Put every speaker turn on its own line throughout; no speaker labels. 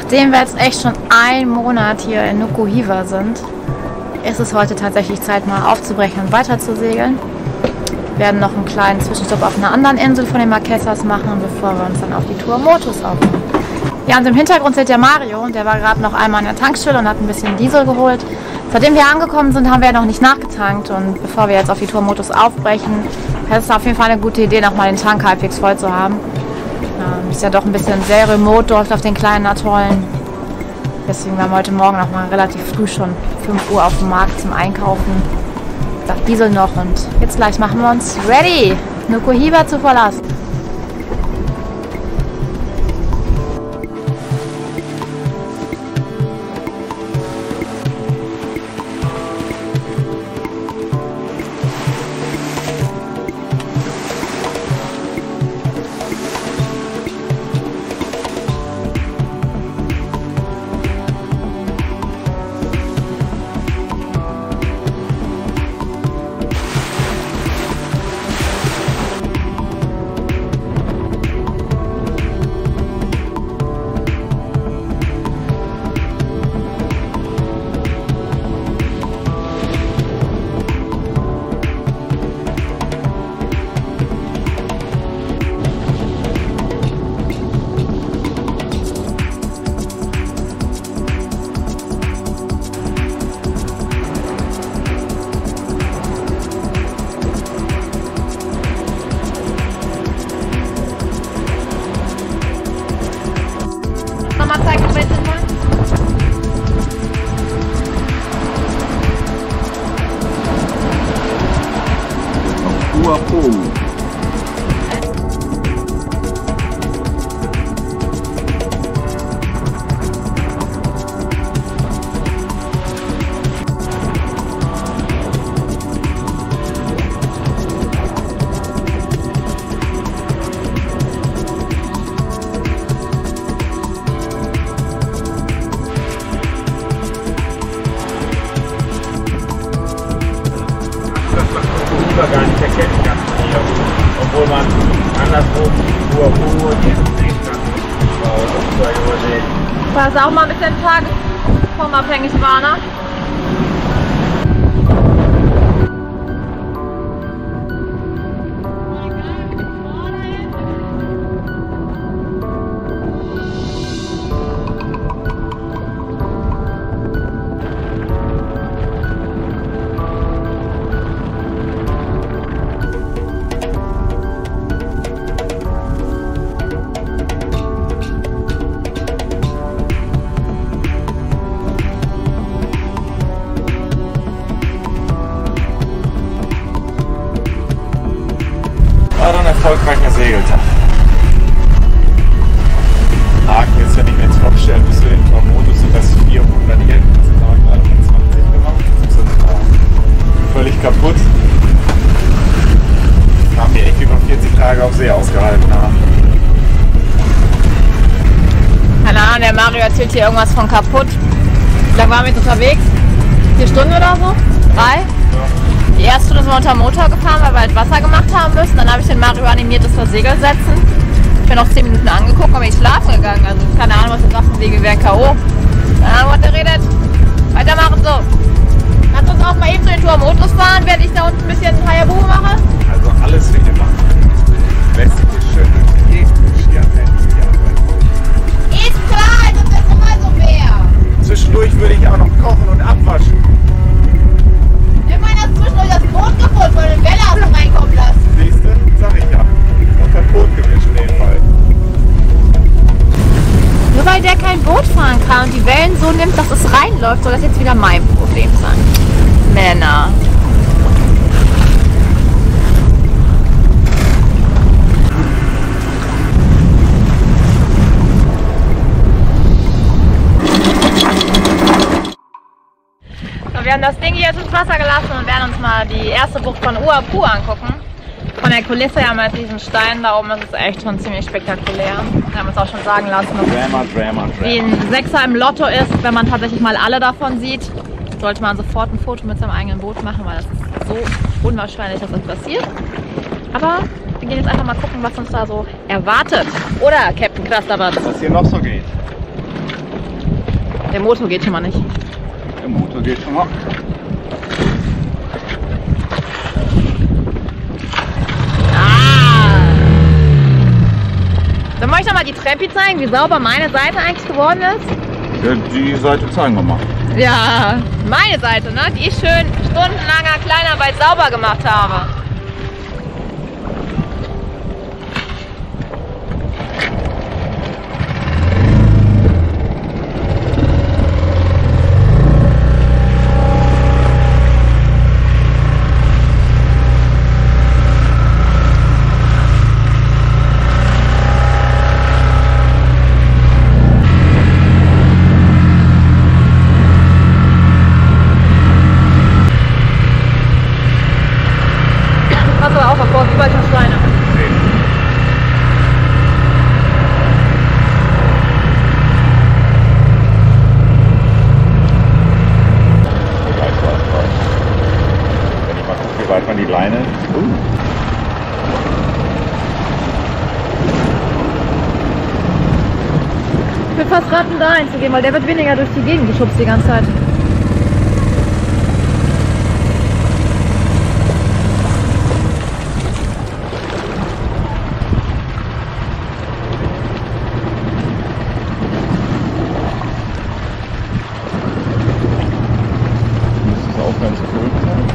Nachdem wir jetzt echt schon einen Monat hier in Nuku Hiva sind, ist es heute tatsächlich Zeit, mal aufzubrechen und weiter zu segeln. Wir werden noch einen kleinen Zwischenstopp auf einer anderen Insel von den Marquesas machen, bevor wir uns dann auf die Tuamotus aufmachen. Ja, und im Hintergrund seht ihr Mario, der war gerade noch einmal an der Tankstelle und hat ein bisschen Diesel geholt. Seitdem wir angekommen sind, haben wir noch nicht nachgetankt, und bevor wir jetzt auf die Tuamotus aufbrechen, ist es auf jeden Fall eine gute Idee, nochmal den Tank halbwegs voll zu haben. Ist ja doch ein bisschen sehr remote dort auf den kleinen Atollen. Deswegen waren wir heute Morgen noch mal relativ früh schon 5 Uhr auf dem Markt zum Einkaufen. Das Diesel noch, und jetzt gleich machen wir uns ready, Nuku Hiva zu verlassen.
Gar nicht erkennen kann hier, obwohl man andersrum nur diesen sehen kann.
War es auch mal ein bisschen tagesformabhängig war, ne?
Erfolgreicher Segeltag. Haken ist ja nicht mehr vorgestellt, bis zu den Tuamotus sind das 400 Yen, das sind auch gerade von 20 gemacht. Das sind völlig kaputt. Haben die echt über 40 Tage auf See ausgehalten haben.
Keine Ahnung, der Mario erzählt hier irgendwas von kaputt. Wie lange waren wir jetzt unterwegs? 4 Stunden oder so? 3? Ja. Die erste Stunde sind wir unter Motor gefahren, weil wir halt Wasser gemacht haben müssen. Dann habe ich den Mario animiert, das vor Segel setzen. Ich bin noch 10 Minuten angeguckt und bin schlafen gegangen. Also keine Ahnung, was er sagt, von wegen wir wären K.O. Keine Ahnung, was er redet. Weitermachen so. Kannst du uns auch mal eben zu den Tuamotus fahren, während ich da unten ein bisschen Hayabubu mache?
Also alles wie immer. Wesentlich ist schön durch die Gegend marschieren, wenn ich hier arbeite.
Ist klar, dass das immer so wäre.
Zwischendurch würde ich auch noch kochen und abwaschen.
Immerhin hast du zwischendurch das Boot gefunden, weil du den Weller hast du reinkommen lassen.
Siehst du? Sag ich ja. Und kein Boot gewischt in dem Fall.
Nur weil der kein Boot fahren kann und die Wellen so nimmt, dass es reinläuft, soll das jetzt wieder mein Problem sein. Männer. Wir haben das Ding hier jetzt ins Wasser gelassen und werden uns mal die erste Bucht von Uapu angucken. Von der Kulisse her mit diesen Steinen da oben, das ist echt schon ziemlich spektakulär. Wir haben uns auch schon sagen lassen, wie ein Sechser im Lotto ist, wenn man tatsächlich mal alle davon sieht. Sollte man sofort ein Foto mit seinem eigenen Boot machen, weil das ist so unwahrscheinlich, dass das passiert. Aber wir gehen jetzt einfach mal gucken, was uns da so erwartet. Oder, Captain Krastabat?
Was hier noch so geht.
Der Motor geht schon mal nicht.
Der Motor geht schon mal.
Sollen wir euch noch mal die Treppe zeigen, wie sauber meine Seite eigentlich geworden ist?
Ja, die Seite zeigen wir mal.
Ja, meine Seite, ne? Die ich schön stundenlanger Kleinarbeit sauber gemacht habe.
Die Leine.
Ich will fast raten, da einzugehen, weil der wird weniger durch die Gegend geschubst die ganze Zeit.
Das ist auch ganz cool.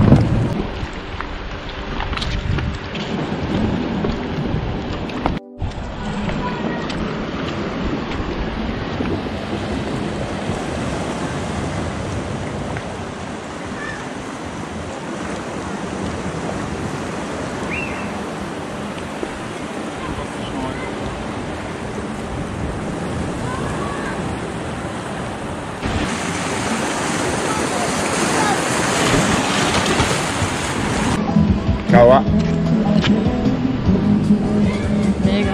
Kaua.
Mega.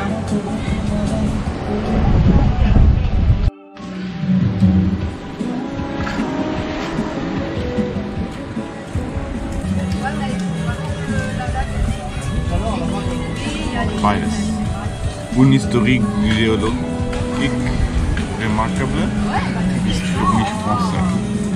Beides. Une historique géologique remarquable. Historique français.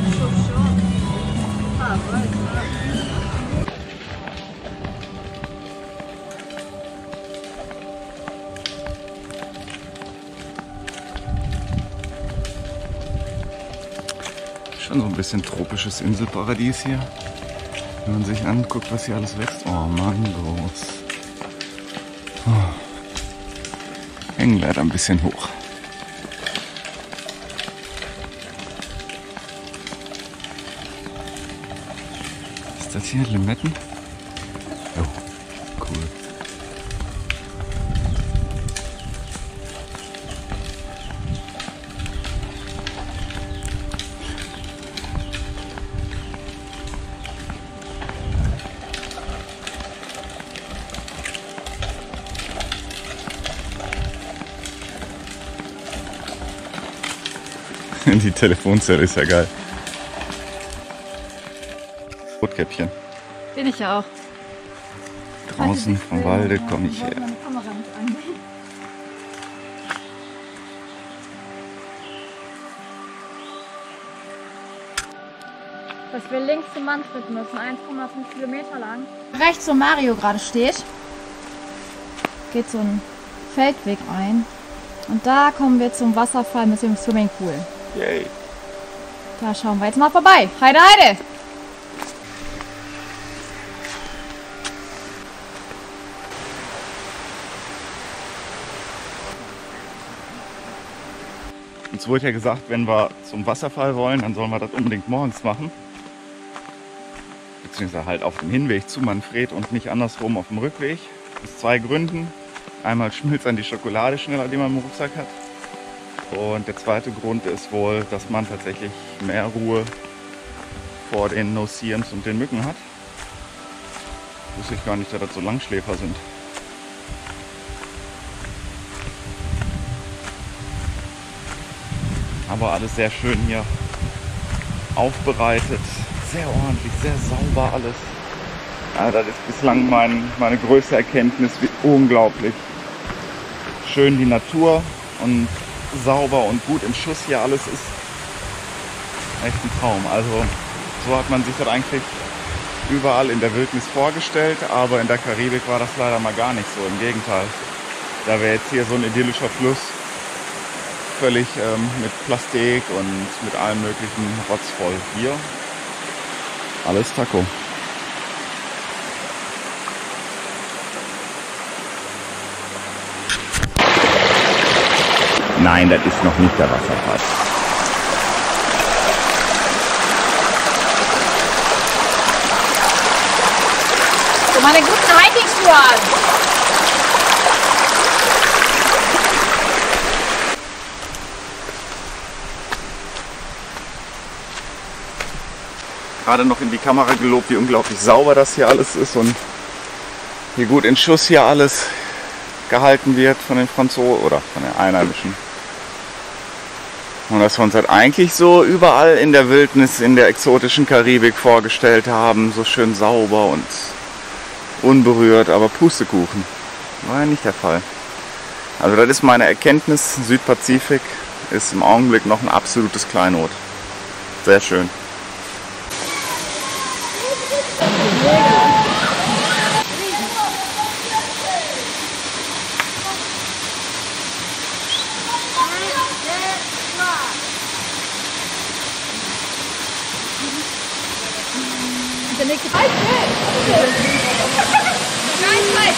Schon so ein bisschen tropisches Inselparadies hier. Wenn man sich anguckt, was hier alles wächst. Oh, Mangos. Oh. Hängen leider ein bisschen hoch. Ist das hier Limetten? Oh, cool. Die Telefonzelle ist ja geil. Rotkäppchen.
Bin ich ja auch.
Draußen vom Walde komme ich her.
Dass wir links zum Manfred müssen, 1,5 Kilometer lang. Rechts, wo Mario gerade steht, geht so ein Feldweg ein. Und da kommen wir zum Wasserfall mit dem Swimmingpool.
Yay.
Da schauen wir jetzt mal vorbei. Heide, heide!
Uns wurde ja gesagt, wenn wir zum Wasserfall wollen, dann sollen wir das unbedingt morgens machen. Beziehungsweise halt auf dem Hinweg zu Manfred und nicht andersrum auf dem Rückweg. Aus zwei Gründen. Einmal schmilzt dann die Schokolade schneller, die man im Rucksack hat. Und der zweite Grund ist wohl, dass man tatsächlich mehr Ruhe vor den No-See-Ems und den Mücken hat. Wusste ich gar nicht, dass das so Langschläfer sind. Aber alles sehr schön hier aufbereitet. Sehr ordentlich, sehr sauber alles. Ja, das ist bislang meine größte Erkenntnis, wie unglaublich schön die Natur und sauber und gut im Schuss hier alles ist. Echt ein Traum. Also so hat man sich das eigentlich überall in der Wildnis vorgestellt, aber in der Karibik war das leider mal gar nicht so. Im Gegenteil. Da wäre jetzt hier so ein idyllischer Fluss, völlig mit Plastik und mit allem möglichen Rotz voll. Hier alles Taco. Nein, das ist noch nicht der Wasserfall.
So, meine guten Hiking-Schuhe an.
Gerade noch in die Kamera gelobt, wie unglaublich sauber das hier alles ist und wie gut in Schuss hier alles gehalten wird von den Franzosen oder von den Einheimischen. Und dass wir uns halt eigentlich so überall in der Wildnis, in der exotischen Karibik vorgestellt haben, so schön sauber und unberührt, aber Pustekuchen. War ja nicht der Fall. Also das ist meine Erkenntnis, Südpazifik ist im Augenblick noch ein absolutes Kleinod. Sehr schön.
Der nächste Nein, nein!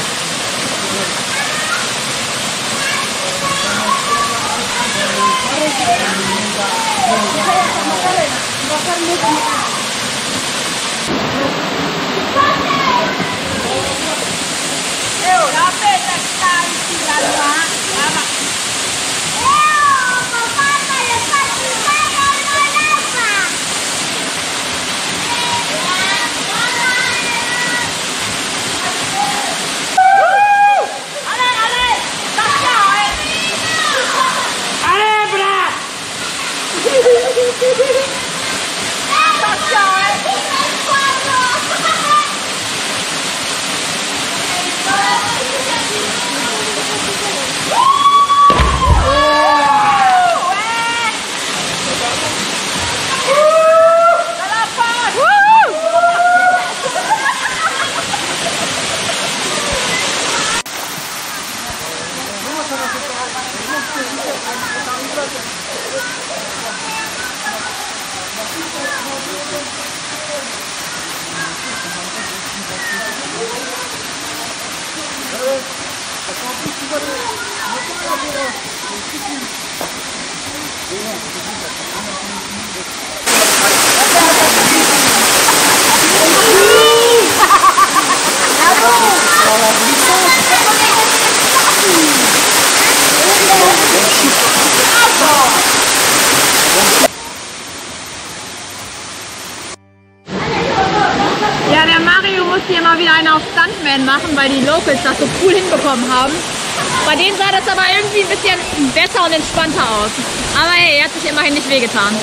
Ja, der Mario muss hier mal wieder einen auf Stuntman machen, weil die Locals das so cool hinbekommen haben. Bei denen sah das aber irgendwie ein bisschen besser und entspannter aus. Aber hey, er hat sich immerhin nicht wehgetan.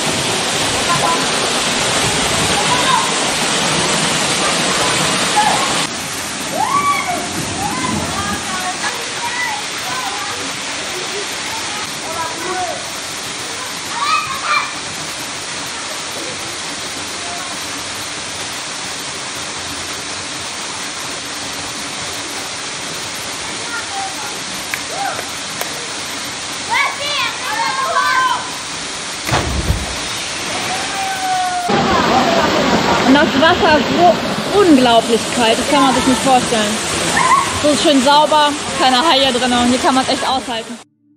Und das Wasser ist so unglaublich kalt, das kann man sich nicht vorstellen. So schön sauber, keine Haie drin und hier kann man es echt aushalten.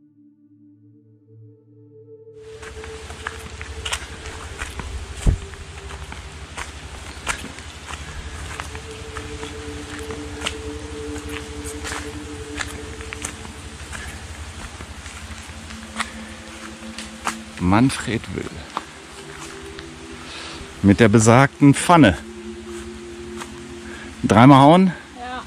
Manfred Will. Mit der besagten Pfanne. Dreimal hauen?
Ja.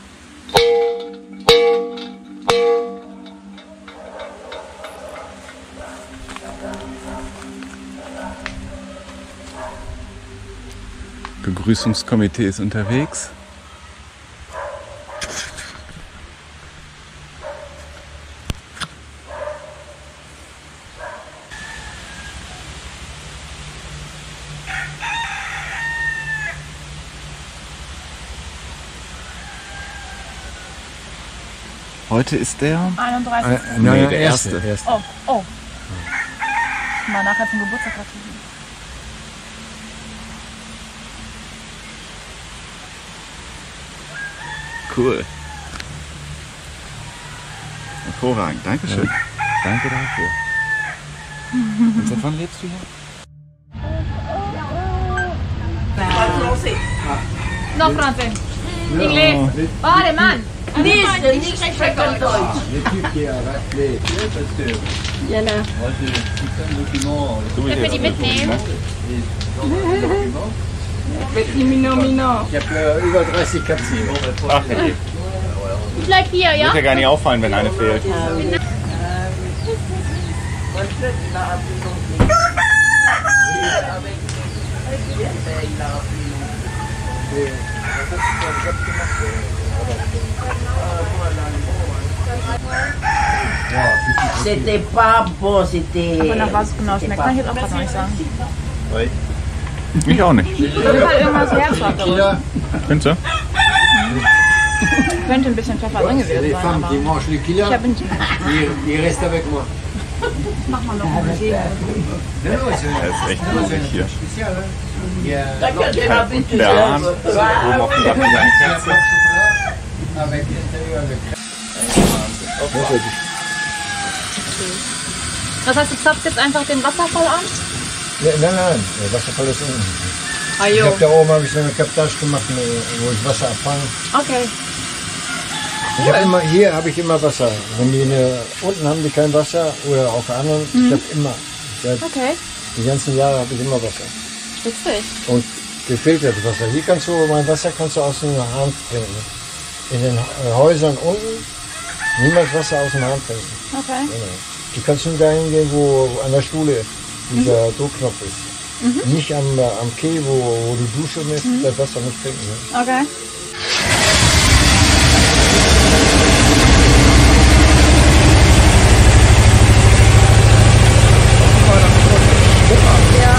Begrüßungskomitee ist unterwegs. Heute ist der...
31.
Nee, der erste.
Oh, oh. Mal nachher zum Geburtstag gratulieren.
Cool. Hervorragend, Dankeschön. Ja. Danke dafür. Und seit wann lebst du hier?
No, Francis. Inglês. Warte, Mann.
Nicht sprechen Deutsch.
Jana. Können wir die mitnehmen?
Ich habe über 30 Katzen.
Ach, nee.
Ich bleib hier, ja?
Wird ja gar nicht auffallen, wenn eine fehlt.
C'était pas bon, c'était...
Aber nach was genau schmeckt, kann ich jetzt auch gerade noch nicht sagen.
Ich auch nicht.
Das ist halt irgendwas Herzhafteres.
Findest du?
Könnte ein bisschen Pfeffer drin gewesen
Les
sein,
femmes qui
aber...
mangent les
Ich
kilas,
hab nicht...
ils restent avec moi.
Mach mal noch ein bisschen.
Non, non,
Das ist echt riesig hier.
spécial. Hein. Il y a
T'inquiète, j'ai pas vu tout
Der Arm,
ça.
oben auf dem Dach wieder eine Kerze.
avec l'intérieur avec.
Das heißt, du zapfst jetzt einfach den Wasserfall an?
Nein, der Wasserfall ist unten.
Ah,
Ich
jo.
habe da oben hab ich so eine Kaptage gemacht, wo ich Wasser abfange.
Okay.
Ich hab immer, hier habe ich immer Wasser. Wenn die unten haben die kein Wasser oder auf der anderen, ich habe immer. Seit
Okay.
die ganzen Jahre habe ich immer Wasser.
Witzig.
Und gefiltertes Wasser. Hier kannst du, mein Wasser kannst du aus dem Hahn trinken. In den Häusern unten niemals Wasser aus dem Hahn trinken.
Okay.
Genau. Du kannst nur dahin gehen, wo an der Stuhle dieser Druckknopf ist. Nicht am Quai, wo du duschen musst, das Wasser nicht trinken. Ne?
Okay. Ja.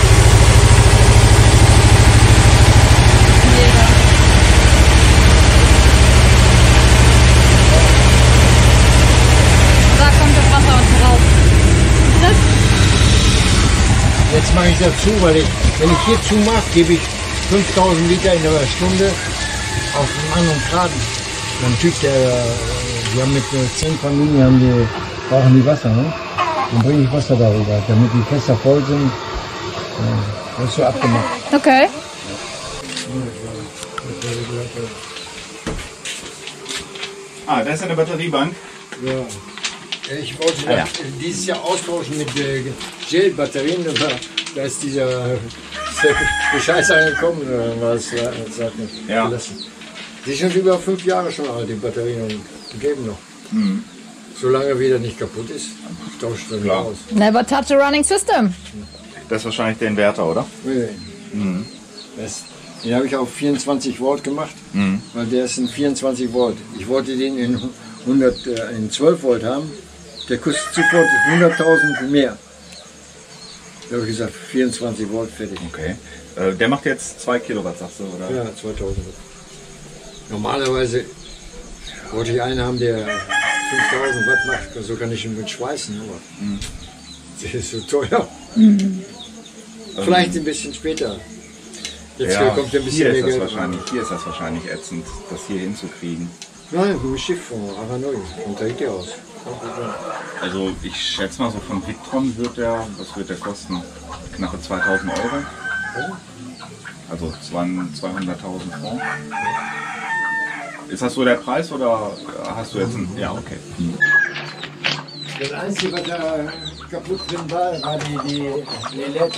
Da kommt das Wasser unten raus.
Jetzt mache ich dazu, weil wenn ich hier zumache, gebe ich 5000 Liter in einer Stunde auf einen anderen Graden. Ein Typ, die haben mit 10 Familien, brauchen die Wasser, ne? Dann bringe ich Wasser darüber, damit die Fässer voll sind. Das ist so abgemacht.
Okay.
Ah, da ist eine Batteriebank.
Ja. Ich wollte dieses Jahr austauschen mit Gel-Batterien, aber da ist dieser Bescheid angekommen, dann war es gelassen. Die sind über 5 Jahre schon alt, die Batterien, und die geben noch. Solange wieder nicht kaputt ist, tauscht dann
Klar.
aus.
Never touch a running system.
Das ist wahrscheinlich der Inverter, oder?
Nee. Den habe ich auf 24 Volt gemacht, weil der ist in 24 Volt. Ich wollte den in 12 Volt haben, der kostet sofort 100.000 mehr. Da habe ich gesagt, 24 Volt fertig.
Okay. Der macht jetzt 2 Kilowatt, sagst du, oder?
Ja, 2000 Volt. Normalerweise wollte ich einen haben, der 5000 Watt macht, so kann ich ihn mit schweißen, aber das ist so teuer. Vielleicht ein bisschen später. Jetzt kommt ein bisschen mehr Geld.
Hier ist das wahrscheinlich ätzend, das hier hinzukriegen.
Nein, ein Schiff von Aranoi, von Tahiti aus.
Also ich schätze mal, so von Victron was wird der kosten? Knappe 2000 Euro. Also 200.000 Franken. Ist das so der Preis oder hast du jetzt einen... Ja, okay.
Das Einzige, was da kaputt drin war die LED.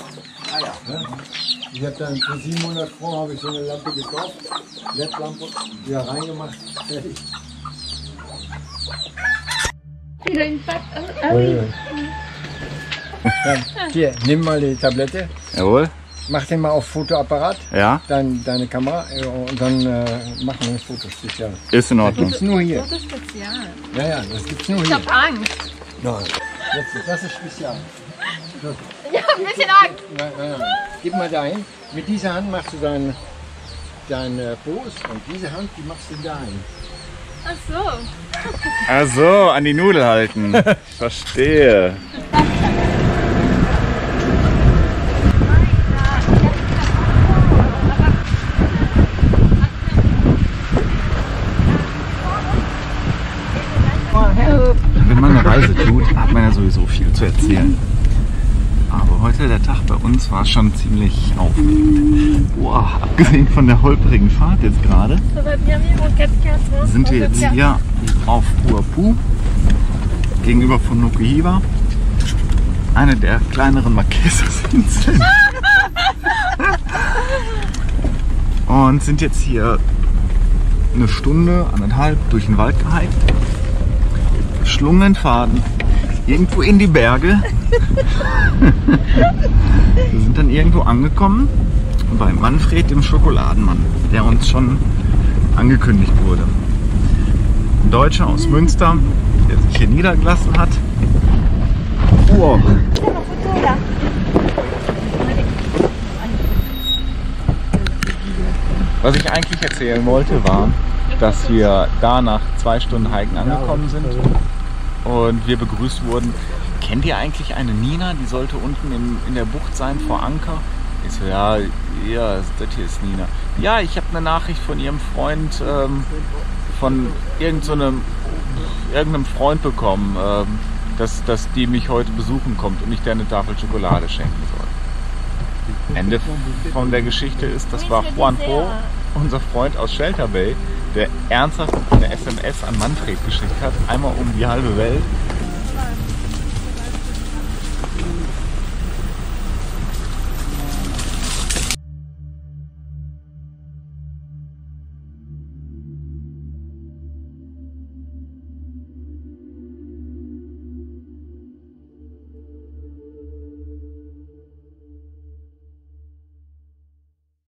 Ich habe dann für 700 Franken habe ich so eine Lampe gekauft, LED-Lampe, wieder reingemacht, fertig. Hier, nimm mal die Tablette,
Jawohl.
mach den mal auf Fotoapparat,
Ja,
deine Kamera und dann machen wir ein Foto spezial.
ist in
Das
Ordnung.
gibt's nur hier.
Das ist spezial.
Ja, das gibt's nur
Ich
hier.
hab Angst.
Nein, das ist spezial.
Ja, ein bisschen Angst.
Nein. Gib mal dahin. Mit dieser Hand machst du dein Post und diese Hand, die machst du dahin.
Ach so.
Ach so, an die Nudel halten. Verstehe. Wenn man eine Reise tut, hat man ja sowieso viel zu erzählen. Aber heute, der Tag bei uns, war schon ziemlich aufregend. Boah, abgesehen von der holprigen Fahrt jetzt gerade, sind wir jetzt hier auf Huapu, gegenüber von Nukuhiva, eine der kleineren Marquesas-Inseln. Und sind jetzt hier eine Stunde, 1,5 durch den Wald gehiked. Geschlungenen Faden, irgendwo in die Berge. Wir sind dann irgendwo angekommen bei Manfred, dem Schokoladenmann, der uns schon angekündigt wurde. Ein Deutscher aus Münster, der sich hier niedergelassen hat. Wow. Was ich eigentlich erzählen wollte, war, dass wir da nach 2 Stunden Hiken angekommen sind und wir begrüßt wurden. Kennt ihr eigentlich eine Nina? Die sollte unten in der Bucht sein, vor Anker. Ich so, ja, das hier ist Nina. Ja, ich habe eine Nachricht von ihrem Freund, von irgendeinem Freund bekommen, dass die mich heute besuchen kommt und ich der eine Tafel Schokolade schenken soll. Ende von der Geschichte ist, das war Juan Ho, unser Freund aus Shelter Bay, der ernsthaft eine SMS an Manfred geschickt hat, einmal um die halbe Welt,